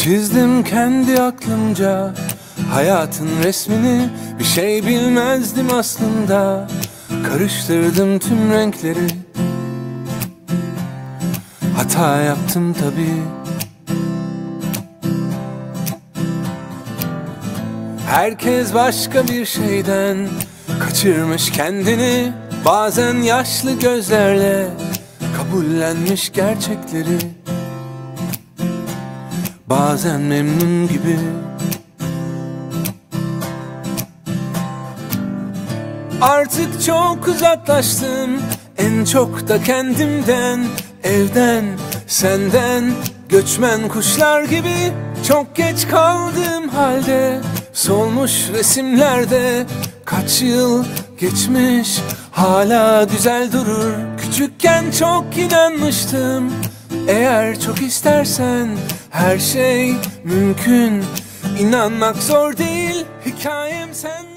Çizdim kendi aklımca hayatın resmini, bir şey bilmezdim aslında. Karıştırdım tüm renkleri, hata yaptım tabii. Herkes başka bir şeyden kaçırmış kendini, bazen yaşlı gözlerle kabullenmiş gerçekleri, bazen memnun gibi. Artık çok uzaklaştım, en çok da kendimden, evden, senden, göçmen kuşlar gibi. Çok geç kaldığım halde solmuş resimlerde, kaç yıl geçmiş hala güzel durur. Küçükken çok inanmıştım, eğer çok istersen her şey mümkün. İnanmak zor değil, hikayem sen.